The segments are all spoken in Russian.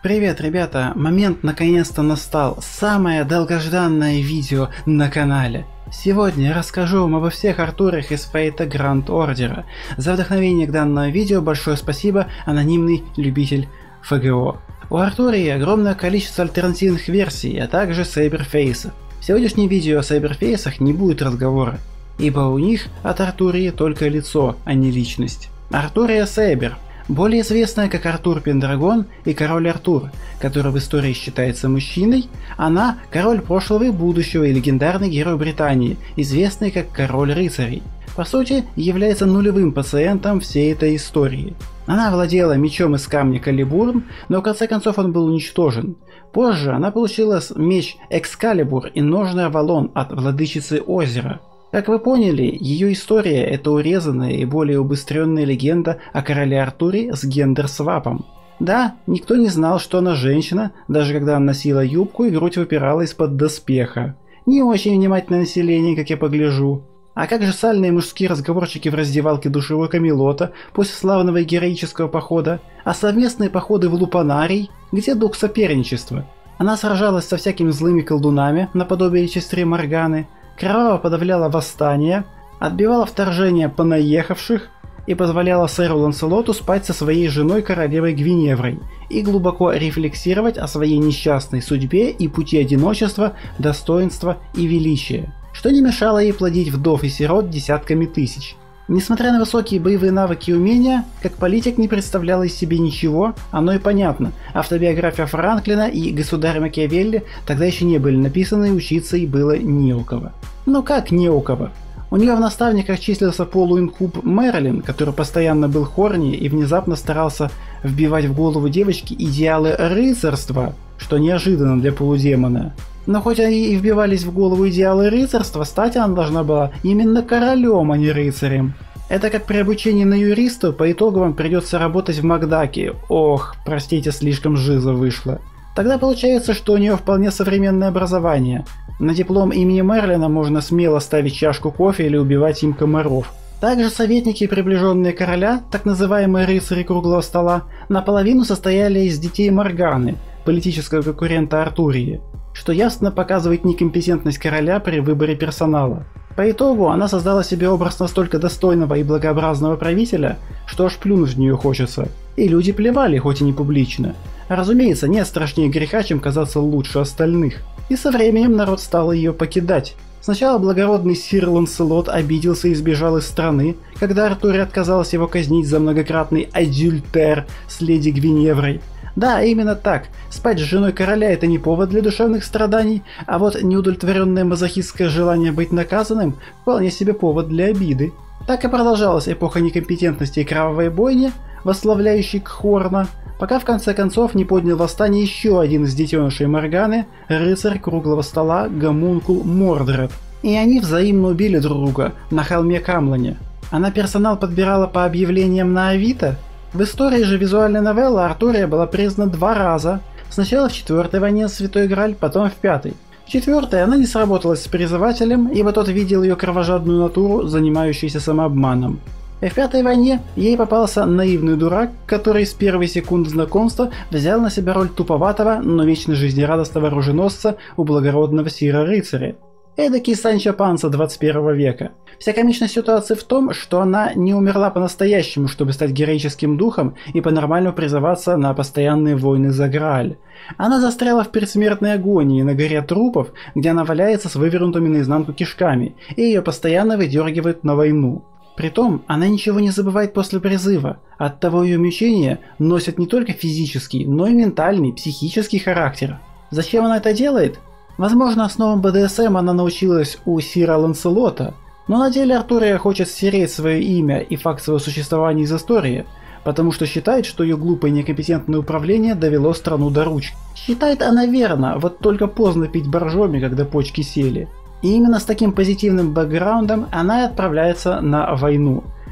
Привет, ребята! Момент наконец-то настал. Самое долгожданное видео на канале. Сегодня я расскажу вам обо всех Артурах из Фейта Гранд Ордера. За вдохновение к данному видео большое спасибо, анонимный любитель ФГО. У Артурии огромное количество альтернативных версий, а также Сейберфейсов. В сегодняшнем видео о Сейберфейсах не будет разговора, ибо у них от Артурии только лицо, а не личность. Артурия Сейбер. Более известная как Артур Пендрагон и Король Артур, который в истории считается мужчиной, она король прошлого и будущего и легендарный герой Британии, известный как Король Рыцарей. По сути, является нулевым пациентом всей этой истории. Она владела мечом из камня Калибурн, но в конце концов он был уничтожен. Позже она получила меч Экскалибур и ножны Авалон от Владычицы Озера. Как вы поняли, ее история – это урезанная и более убыстренная легенда о короле Артуре с гендер-свапом. Да, никто не знал, что она женщина, даже когда она носила юбку и грудь выпирала из-под доспеха. Не очень внимательное население, как я погляжу. А как же сальные мужские разговорчики в раздевалке душевой Камелота после славного и героического похода? А совместные походы в Лупанарий? Где дух соперничества? Она сражалась со всякими злыми колдунами, наподобие сестры Морганы, кроваво подавляла восстания, отбивала вторжение понаехавших и позволяла сэру Ланселоту спать со своей женой королевой Гвиневрой и глубоко рефлексировать о своей несчастной судьбе и пути одиночества, достоинства и величия, что не мешало ей плодить вдов и сирот десятками тысяч. Несмотря на высокие боевые навыки и умения, как политик не представляла из себя ничего, оно и понятно. Автобиография Франклина и Государя Макиавелли тогда еще не были написаны, и учиться ей было не у кого. Ну как не у кого? У нее в наставниках числился полуинкуб Мерлин, который постоянно был хорни и внезапно старался вбивать в голову девочки идеалы рыцарства, что неожиданно для полудемона. Но хоть они и вбивались в голову идеалы рыцарства, стать она должна была именно королем, а не рыцарем. Это как при обучении на юриста, по итогу вам придется работать в Макдаке. Ох, простите, слишком жиза вышла. Тогда получается, что у нее вполне современное образование. На диплом имени Мерлина можно смело ставить чашку кофе или убивать им комаров. Также советники и приближенные короля, так называемые рыцари круглого стола, наполовину состояли из детей Морганы, политического конкурента Артурии, что ясно показывает некомпетентность короля при выборе персонала. По итогу она создала себе образ настолько достойного и благообразного правителя, что аж плюнуть в нее хочется. И люди плевали, хоть и не публично. Разумеется, нет страшнее греха, чем казаться лучше остальных. И со временем народ стал ее покидать. Сначала благородный сир Ланселот обиделся и сбежал из страны, когда Артуре отказалась его казнить за многократный адюльтер с леди Гвиневрой. Да, именно так. Спать с женой короля – это не повод для душевных страданий, а вот неудовлетворенное мазохистское желание быть наказанным – вполне себе повод для обиды. Так и продолжалась эпоха некомпетентности и кровавой бойни, восславляющей Кхорна, пока в конце концов не поднял восстание еще один из детенышей Морганы, рыцарь круглого стола Гомункул Мордред. И они взаимно убили друг друга на холме Камлане. Она персонал подбирала по объявлениям на Авито. В истории же визуальной новеллы Артурия была признана 2 раза. Сначала в 4-й войне с Святой Грааль, потом в 5-й. В 4-й она не сработалась с призывателем, ибо тот видел ее кровожадную натуру, занимающуюся самообманом. И в 5-й войне ей попался наивный дурак, который с первой секунды знакомства взял на себя роль туповатого, но вечно жизнерадостного оруженосца у благородного сира-рыцаря. Эдакий Санчо Панса 21 века. Вся комичность ситуации в том, что она не умерла по-настоящему, чтобы стать героическим духом и по-нормальному призываться на постоянные войны за Грааль. Она застряла в предсмертной агонии на горе трупов, где она валяется с вывернутыми наизнанку кишками, и ее постоянно выдергивают на войну. Притом, она ничего не забывает после призыва, оттого ее мучения носят не только физический, но и ментальный, психический характер. Зачем она это делает? Возможно, основам БДСМ она научилась у сира Ланселота, но на деле Артурия хочет стереть свое имя и факт своего существования из истории, потому что считает, что ее глупое и некомпетентное управление довело страну до ручки. Считает она верно, вот только поздно пить боржоми, когда почки сели. И именно с таким позитивным бэкграундом она и отправляется на войну.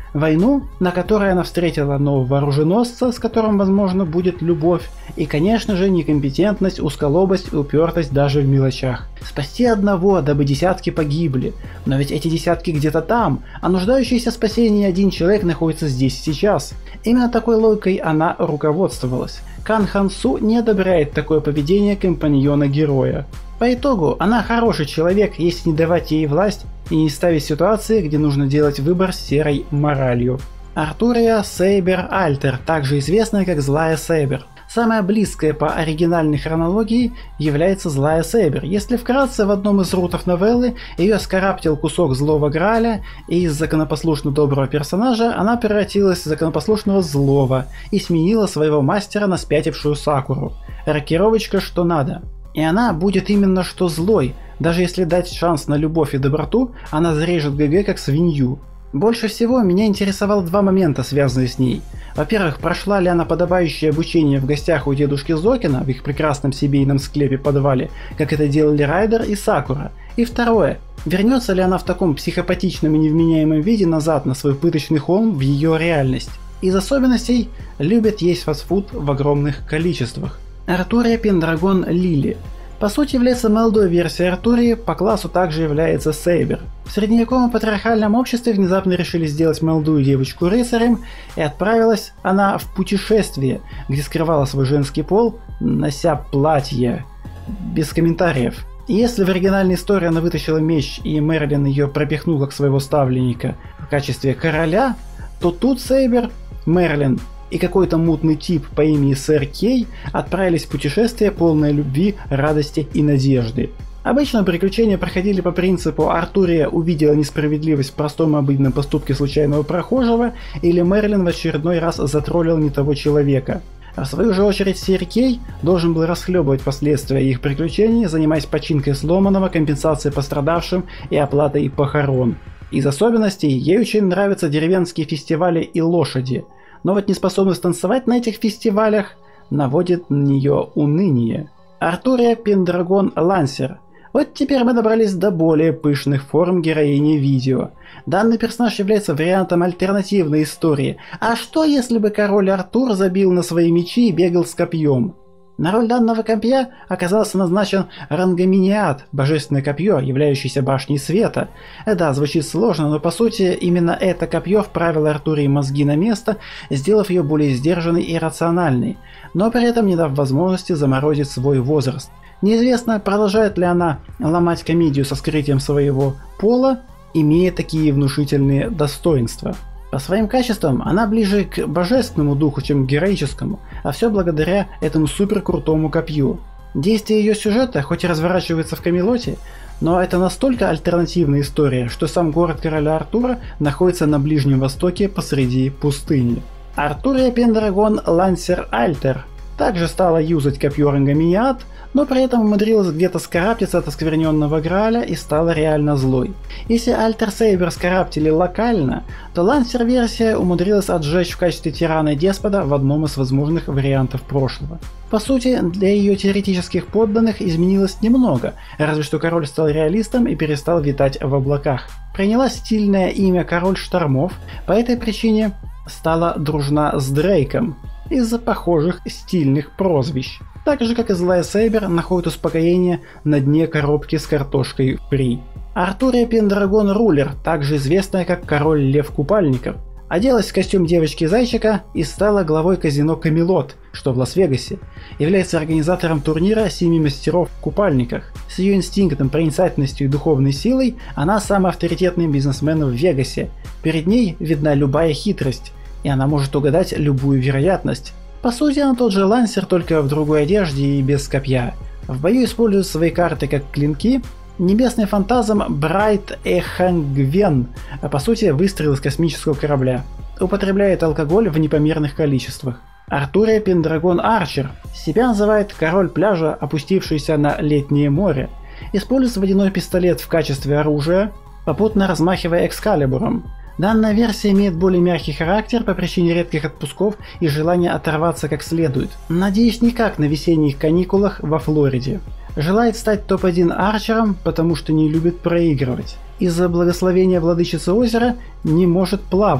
Войну, на которой она встретила нового оруженосца, с которым, возможно, будет любовь, и, конечно же, некомпетентность, узколобость и упертость даже в мелочах. Спасти одного, дабы десятки погибли. Но ведь эти десятки где-то там, а нуждающийся в спасении один человек находится здесь и сейчас. Именно такой логикой она руководствовалась. Кан Хан Су не одобряет такое поведение компаньона героя. По итогу, она хороший человек, если не давать ей власть и не ставить ситуации, где нужно делать выбор с серой моралью. Артурия Сейбер Альтер, также известная как Злая Сейбер. Самая близкая по оригинальной хронологии является Злая Сейбер. Если вкратце, в одном из рутов новеллы ее скараптил кусок злого Грааля, и из законопослушно доброго персонажа она превратилась в законопослушного злого и сменила своего мастера на спятившую Сакуру. Рокировочка что надо. И она будет именно что злой, даже если дать шанс на любовь и доброту, она зарежет ГГ как свинью. Больше всего меня интересовало два момента, связанные с ней. Во-первых, прошла ли она подобающее обучение в гостях у дедушки Зокина в их прекрасном семейном склепе-подвале, как это делали Райдер и Сакура. И второе, вернется ли она в таком психопатичном и невменяемом виде назад на свой пыточный холм в ее реальность. Из особенностей любит есть фастфуд в огромных количествах. Артурия Пендрагон Лили. По сути является молодой версией Артурии, по классу также является Сейбер. В средневековом патриархальном обществе внезапно решили сделать молодую девочку рыцарем, и отправилась она в путешествие, где скрывала свой женский пол, нося платье. Без комментариев. И если в оригинальной истории она вытащила меч и Мерлин ее пропихнул как своего ставленника в качестве короля, то тут Сейбер, Мерлин и какой-то мутный тип по имени Сэр Кей отправились в путешествие, полное любви, радости и надежды. Обычно приключения проходили по принципу Артурия увидела несправедливость в простом и обыденном поступке случайного прохожего, или Мерлин в очередной раз затроллил не того человека. А в свою же очередь Сэр Кей должен был расхлебывать последствия их приключений, занимаясь починкой сломанного, компенсацией пострадавшим и оплатой похорон. Из особенностей ей очень нравятся деревенские фестивали и лошади. Но вот неспособность танцевать на этих фестивалях наводит на нее уныние. Артурия Пендрагон Лансер. Вот теперь мы добрались до более пышных форм героини видео. Данный персонаж является вариантом альтернативной истории. А что если бы король Артур забил на свои мечи и бегал с копьем? На роль данного копья оказался назначен Рангаминиат, божественное копье, являющееся башней света. Да, звучит сложно, но по сути именно это копье вправило Артурии мозги на место, сделав ее более сдержанной и рациональной, но при этом не дав возможности заморозить свой возраст. Неизвестно, продолжает ли она ломать комедию со скрытием своего пола, имея такие внушительные достоинства. По своим качествам она ближе к божественному духу, чем к героическому, а все благодаря этому супер крутому копью. Действие ее сюжета хоть и разворачивается в Камелоте, но это настолько альтернативная история, что сам город короля Артура находится на Ближнем Востоке посреди пустыни. Артурия Пендрагон Лансер Альтер также стала юзать копье Рангаминиат, но при этом умудрилась где-то скараптиться от оскверненного Грааля и стала реально злой. Если Альтер Сейбер скараптили локально, то Лансер-версия умудрилась отжечь в качестве тирана и деспота в одном из возможных вариантов прошлого. По сути, для ее теоретических подданных изменилось немного, разве что король стал реалистом и перестал витать в облаках. Приняла стильное имя Король Штормов, по этой причине стала дружна с Дрейком из-за похожих стильных прозвищ. Так же, как и Злая Сейбер, находит успокоение на дне коробки с картошкой фри. Артурия Пендрагон Рулер, также известная как Король Лев Купальников, оделась в костюм девочки-зайчика и стала главой казино Камелот, что в Лас-Вегасе, является организатором турнира 7 мастеров в купальниках. С ее инстинктом, проницательностью и духовной силой она самый авторитетный бизнесмен в Вегасе. Перед ней видна любая хитрость, и она может угадать любую вероятность. По сути, она тот же Лансер, только в другой одежде и без копья. В бою использует свои карты как клинки. Небесный фантазм Брайт Эхангвен, а по сути выстрел из космического корабля. Употребляет алкоголь в непомерных количествах. Артурия Пендрагон Арчер. Себя называет король пляжа, опустившийся на летнее море. Использует водяной пистолет в качестве оружия, попутно размахивая экскалибуром. Данная версия имеет более мягкий характер по причине редких отпусков и желания оторваться как следует. Надеюсь, никак на весенних каникулах во Флориде. Желает стать топ-1 арчером, потому что не любит проигрывать. Из-за благословения владычицы озера не может плавать.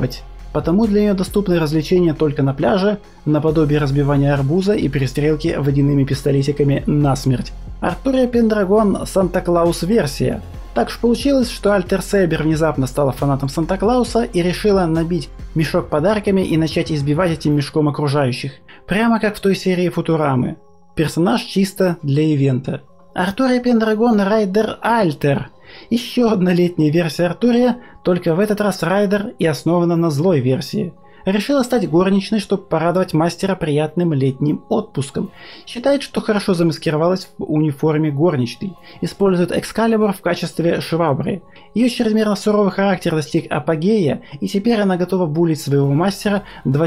потому для нее доступны развлечения только на пляже, наподобие разбивания арбуза и перестрелки водяными пистолетиками насмерть. Артурия Пендрагон Санта-Клаус версия. Так уж получилось, что Альтер Сейбер внезапно стала фанатом Санта-Клауса и решила набить мешок подарками и начать избивать этим мешком окружающих. Прямо как в той серии Футурамы. Персонаж чисто для ивента. Артурия Пендрагон Райдер Альтер. Еще одна летняя версия Артурия, только в этот раз Райдер и основана на злой версии. Решила стать горничной, чтобы порадовать мастера приятным летним отпуском. Считает, что хорошо замаскировалась в униформе горничной. Использует Экскалибур в качестве швабры. Ее чрезмерно суровый характер достиг апогея, и теперь она готова булить своего мастера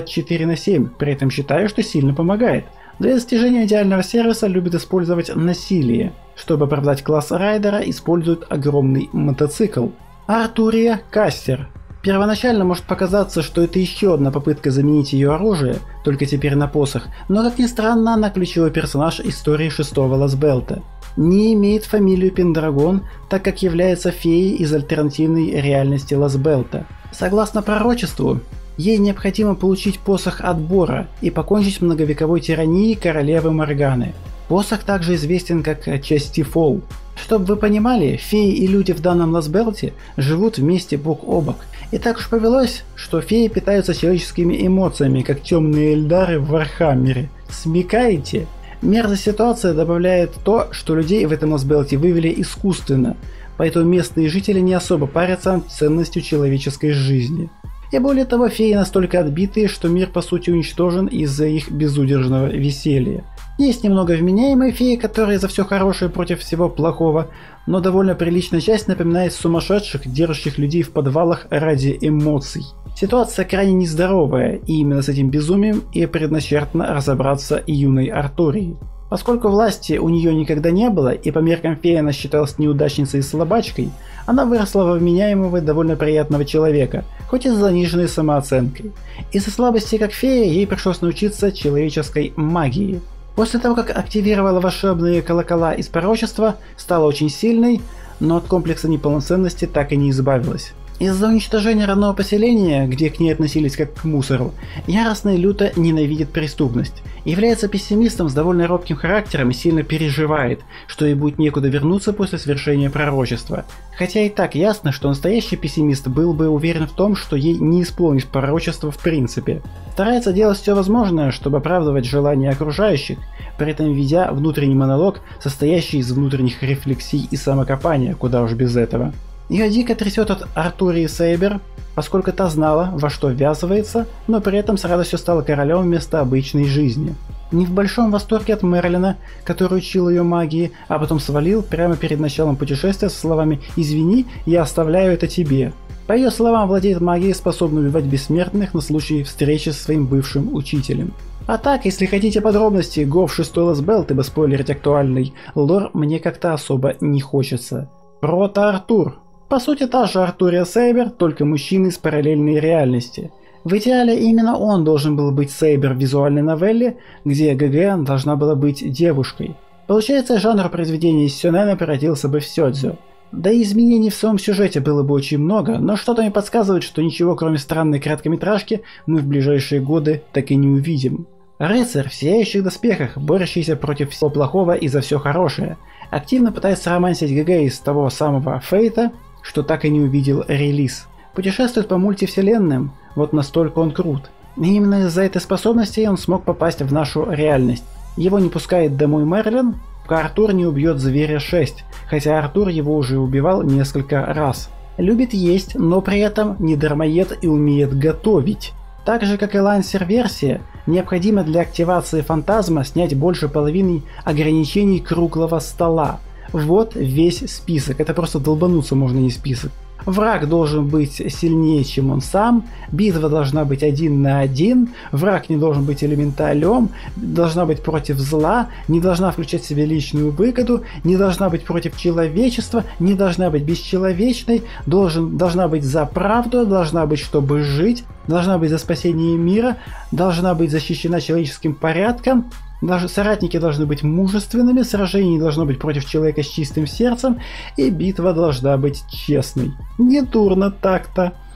24/7, при этом считая, что сильно помогает. Для достижения идеального сервиса любит использовать насилие. Чтобы оправдать класс Райдера, использует огромный мотоцикл. Артурия Кастер. Первоначально может показаться, что это еще одна попытка заменить ее оружие, только теперь на посох, но как ни странно, она ключевой персонаж истории 6-го Лазбелта. Не имеет фамилию Пендрагон, так как является феей из альтернативной реальности Лазбелта. Согласно пророчеству, ей необходимо получить посох отбора и покончить с многовековой тиранией королевы Морганы. Посох также известен как Частифол. Чтобы вы понимали, феи и люди в данном Лазбелте живут вместе бок о бок. И так уж повелось, что феи питаются человеческими эмоциями, как темные эльдары в Вархаммере. Смекаете? Мерзость ситуации добавляет то, что людей в этом Лазбелте вывели искусственно, поэтому местные жители не особо парятся ценностью человеческой жизни. И более того, феи настолько отбитые, что мир по сути уничтожен из-за их безудержного веселья. Есть немного вменяемые феи, которые за все хорошее против всего плохого, но довольно приличная часть напоминает сумасшедших, держащих людей в подвалах ради эмоций. Ситуация крайне нездоровая, и именно с этим безумием и предначертано разобраться юной Артурии. Поскольку власти у нее никогда не было, и по меркам феи она считалась неудачницей и слабачкой, она выросла во вменяемого и довольно приятного человека, хоть и с заниженной самооценкой. Из-за слабости как фея ей пришлось научиться человеческой магии. После того, как активировала волшебные колокола из пророчества, стала очень сильной, но от комплекса неполноценности так и не избавилась. Из-за уничтожения родного поселения, где к ней относились как к мусору, яростно и люто ненавидит преступность. Является пессимистом с довольно робким характером и сильно переживает, что ей будет некуда вернуться после свершения пророчества. Хотя и так ясно, что настоящий пессимист был бы уверен в том, что ей не исполнить пророчество в принципе. Старается делать все возможное, чтобы оправдывать желания окружающих, при этом ведя внутренний монолог, состоящий из внутренних рефлексий и самокопания, куда уж без этого. Ее дико трясет от Артурии Сейбер, поскольку та знала, во что ввязывается, но при этом с радостью стала королем вместо обычной жизни. Не в большом восторге от Мерлина, который учил ее магии, а потом свалил прямо перед началом путешествия со словами «Извини, я оставляю это тебе». По ее словам, владеет магией, способной убивать бессмертных на случай встречи со своим бывшим учителем. А так, если хотите подробностей, Гов 6 Лазбелт, ибо спойлерить актуальный лор мне как-то особо не хочется. Прото-Артур. По сути, та же Артурия Сейбер, только мужчина из параллельной реальности. В идеале именно он должен был быть Сейбер в визуальной новелле, где ГГ должна была быть девушкой. Получается, жанр произведения из сёнэна превратился бы в сёдзю. Да и изменений в своем сюжете было бы очень много, но что-то мне подсказывает, что ничего кроме странной короткометражки мы в ближайшие годы так и не увидим. Рыцарь в сияющих доспехах, борющийся против всего плохого и за все хорошее, активно пытается романсить ГГ из того самого Фейта, что так и не увидел релиз. Путешествует по мультивселенным, вот настолько он крут. И именно из-за этой способности он смог попасть в нашу реальность. Его не пускает домой Мерлин, пока Артур не убьет зверя 6, хотя Артур его уже убивал несколько раз. Любит есть, но при этом не дармоед и умеет готовить. Так же как и лансер-версия, необходимо для активации фантазма снять больше половины ограничений круглого стола. Вот весь список, это просто долбануться можно не список. Враг должен быть сильнее, чем он сам, битва должна быть 1 на 1, враг не должен быть элементалем, должна быть против зла, не должна включать в себе личную выгоду, не должна быть против человечества, не должна быть бесчеловечной, должна быть за правду, должна быть чтобы жить, должна быть за спасение мира, должна быть защищена человеческим порядком. Соратники должны быть мужественными, сражение не должно быть против человека с чистым сердцем, и битва должна быть честной. Не дурно так-то.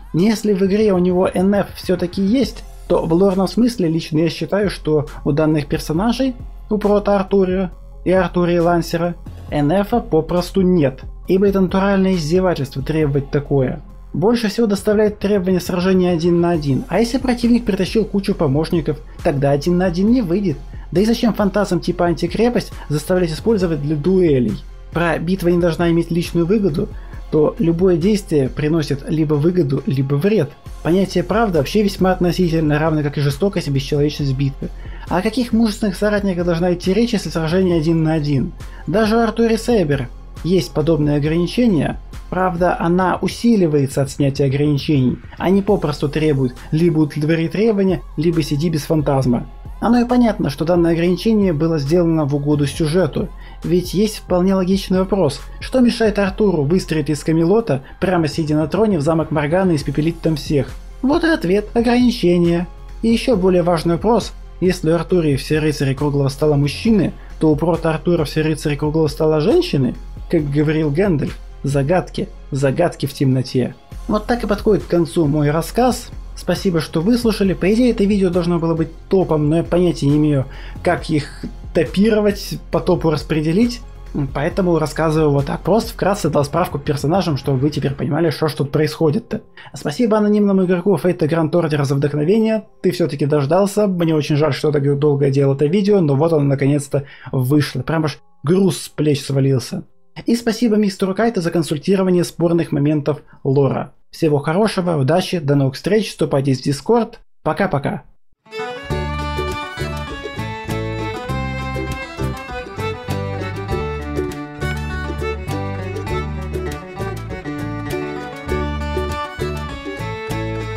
Если в игре у него NF все-таки есть, то в лорном смысле лично я считаю, что у данных персонажей, у Прота Артурио и Артурии Лансера, NF попросту нет, ибо это натуральное издевательство требовать такое. Больше всего доставляет требование сражения 1 на 1, а если противник притащил кучу помощников, тогда 1 на 1 не выйдет. Да и зачем фантазам типа антикрепость заставлять использовать для дуэлей? Про битва не должна иметь личную выгоду, то любое действие приносит либо выгоду, либо вред. Понятие правда вообще весьма относительно, равно как и жестокость и бесчеловечность битвы. А о каких мужественных соратниках должна идти речь, если сражение 1 на 1? Даже у Артури Сейбер есть подобные ограничения, правда она усиливается от снятия ограничений, они попросту требуют либо удовлетвори требования, либо сиди без фантазма. Оно и понятно, что данное ограничение было сделано в угоду сюжету, ведь есть вполне логичный вопрос, что мешает Артуру выстрелить из Камелота, прямо сидя на троне в замок Морганы и испепелить там всех? Вот и ответ – ограничение. И еще более важный вопрос, если у Артурии все рыцари круглого стола мужчины, то у Прота Артура все рыцари круглого стола женщины? Как говорил Гэндальф, загадки, загадки в темноте. Вот так и подходит к концу мой рассказ. Спасибо, что выслушали. По идее, это видео должно было быть топом, но я понятия не имею, как их топировать, по топу распределить. Поэтому рассказываю вот так. Просто вкратце дал справку к персонажам, чтобы вы теперь понимали, что ж тут происходит-то. Спасибо анонимному игроку Fate Grand Order за вдохновение. Ты все-таки дождался. Мне очень жаль, что так долго я делал это видео, но вот оно наконец-то вышло. Прям аж груз с плеч свалился. И спасибо мистеру Кайта за консультирование спорных моментов лора. Всего хорошего, удачи, до новых встреч, вступайте в Discord. Пока-пока.